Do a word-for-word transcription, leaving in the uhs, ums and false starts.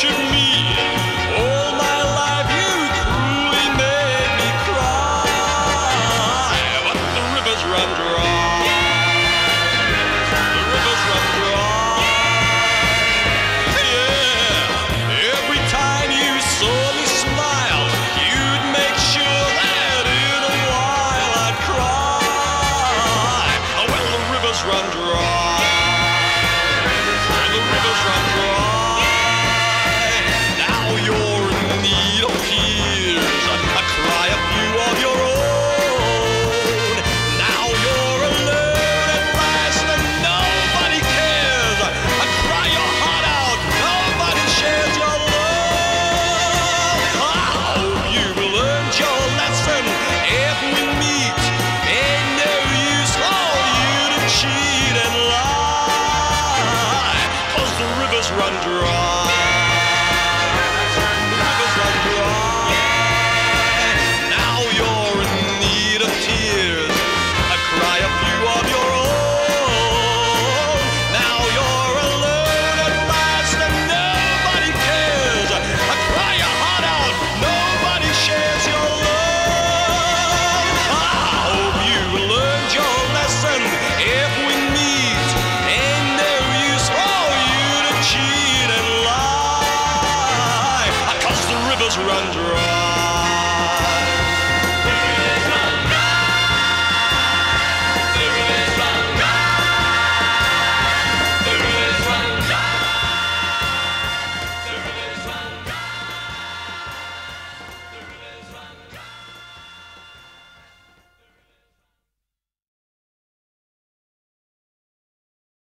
tortured me. All my life you cruelly made me cry. But the rivers run dry. The rivers run dry. Yeah. Every time you saw me smile, you'd make sure that in a while I'd cry. Well, the rivers run dry. The rivers run dry. Now you're in need of tears. I cry a few of your own. Now you're alone at last and nobody cares. I cry your heart out. Nobody shares your love. I hope you've learned your lesson. If we meet, ain't no use for you to cheat and lie. The rivers run dry.